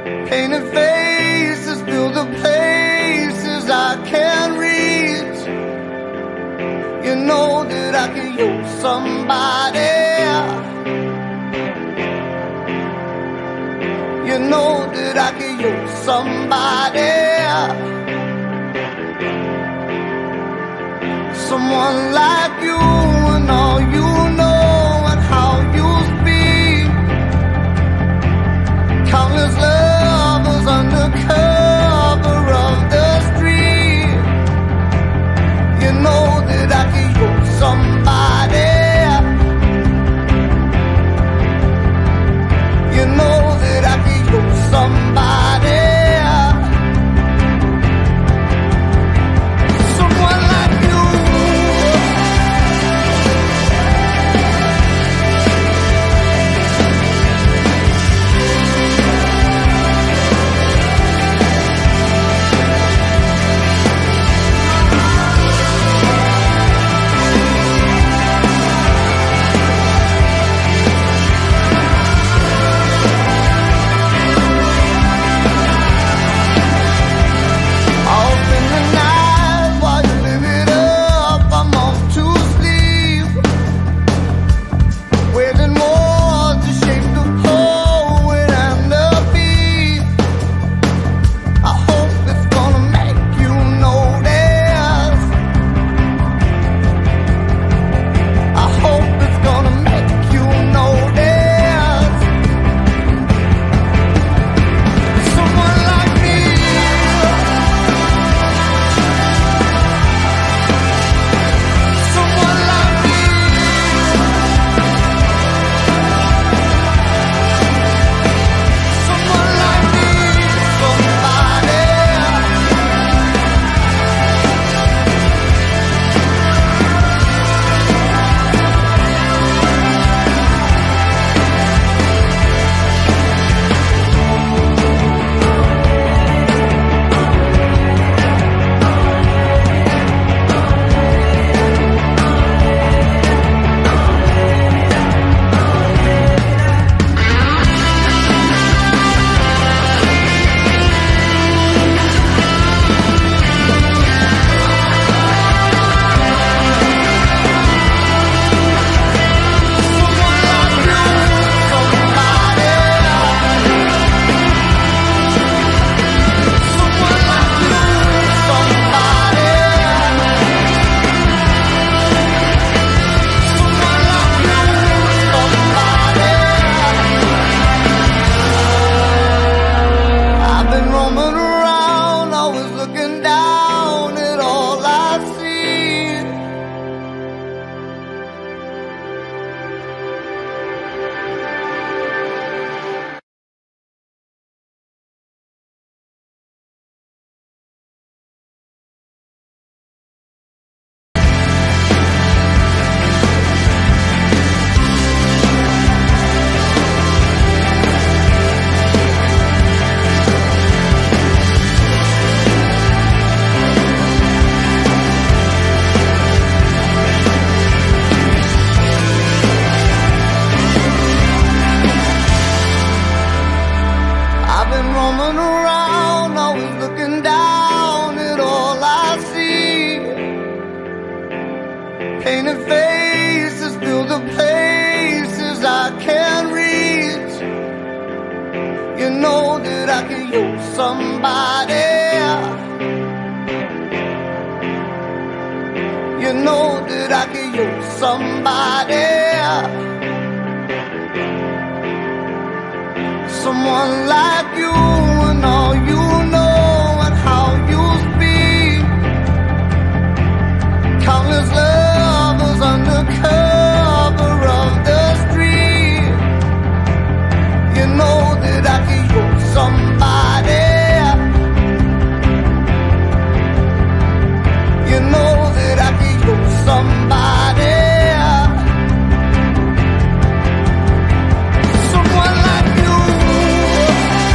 Painted faces fill the places I can't reach. You know that I could use somebody. You know that I could use somebody. Someone like you and all you know and how you speak. Countless lovers under cover of the street. You know that I could use somebody. You know that I could use somebody. Someone like you. Painted faces fill the places I can't reach. You know that I could use somebody. You know that I could use somebody. Someone like you and all you know and how you speak. Countless lovers under cover of the street. You know that I could use somebody. You know that I could use somebody. Someone like you.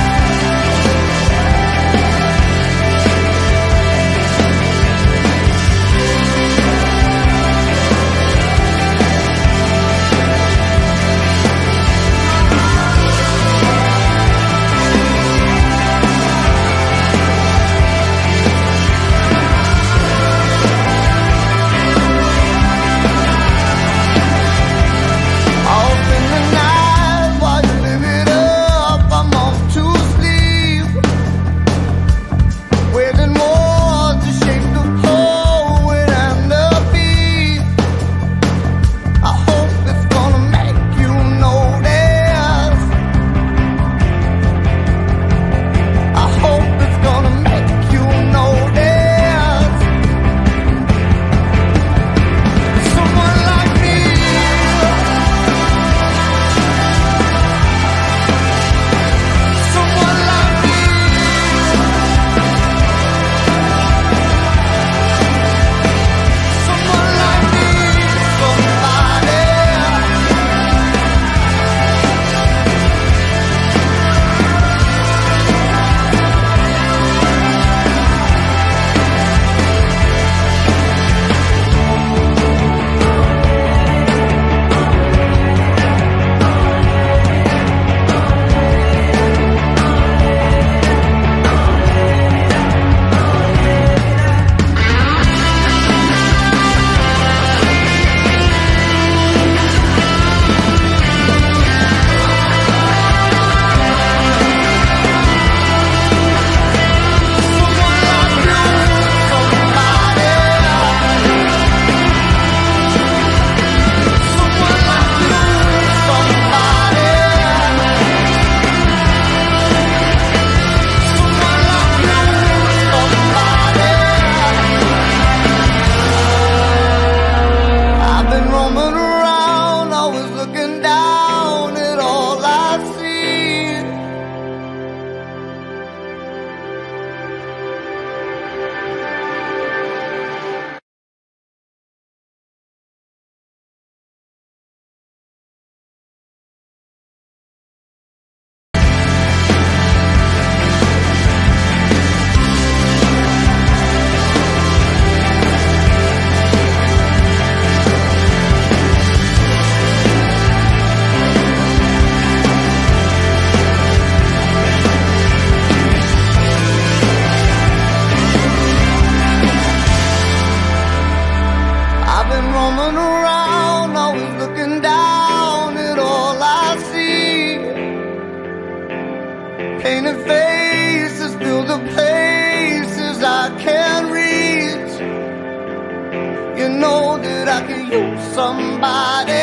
Painted faces fill the places I can't reach. You know that I can use somebody.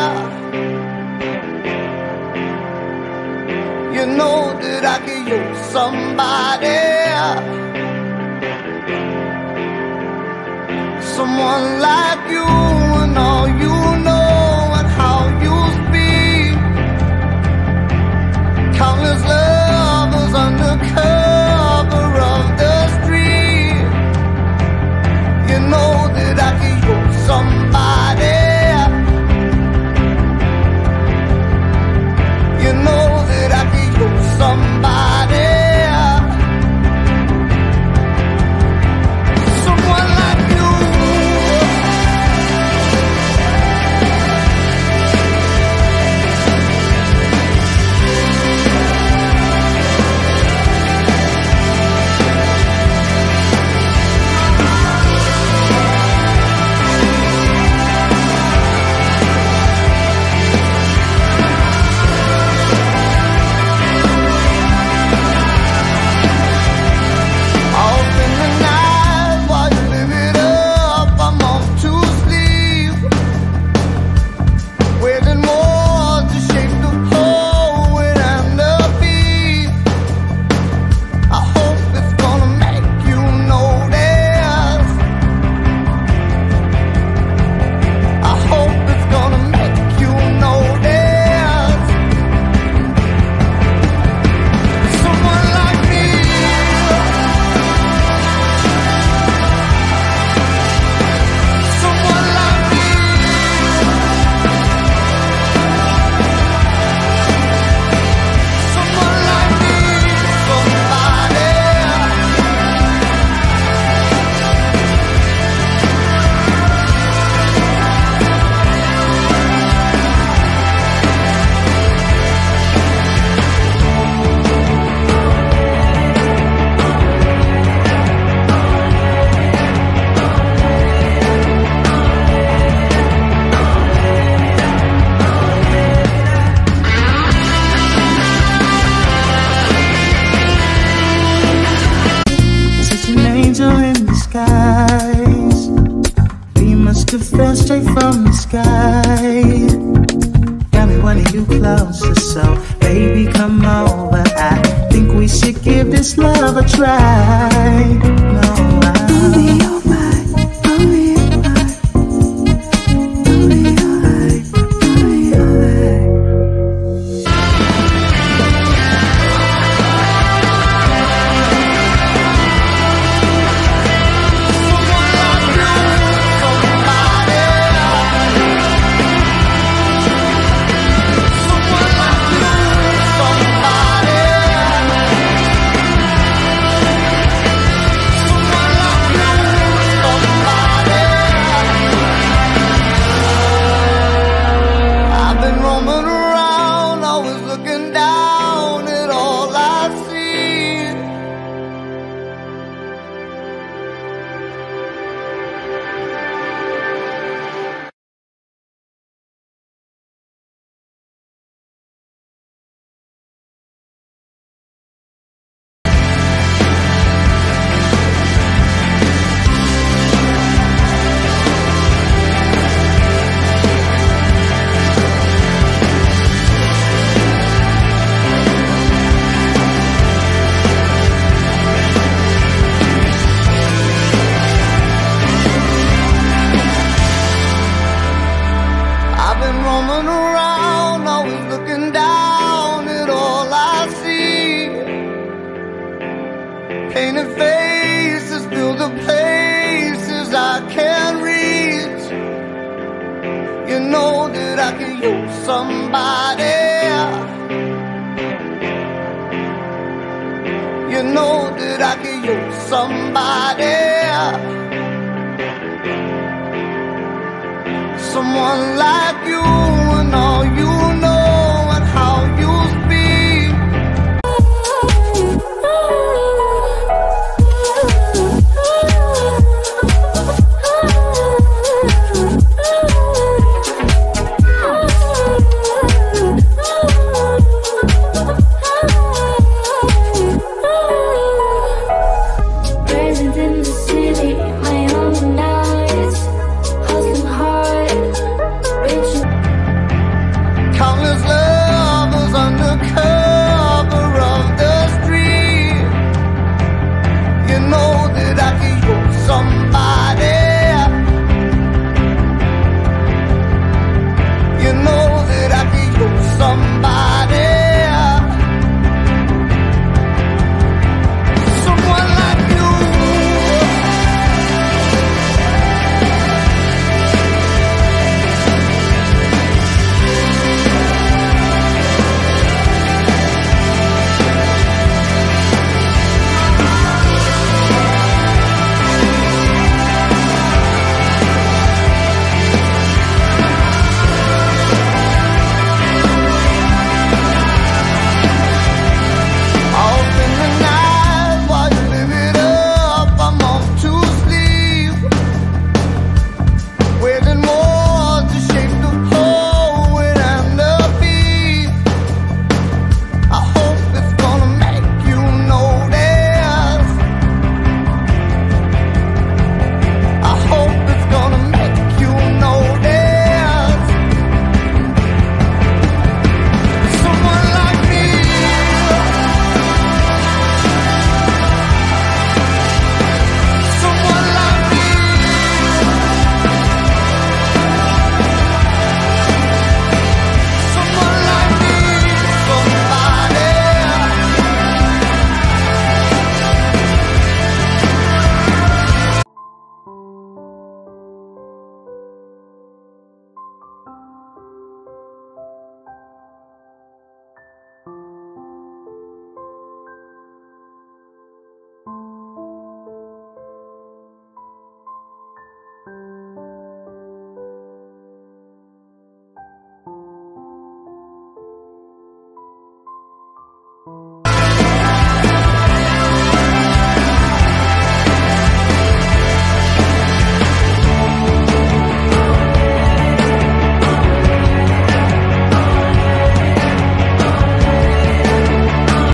You know that I can use somebody. Someone like you and all you know and how you speak. Countless lovers under cover of the street. You know that I can use somebody. You know that I can use somebody. Someone like you. Fell straight from the sky. Got me wanting you closer, so baby come over. I think we should give this love a try. No, I'll be alright. I'll be alright. I'll be alright. I'll be alright. Painted faces fill the places I can't reach. You know that I can use somebody. You know that I can use somebody. Someone like you and all you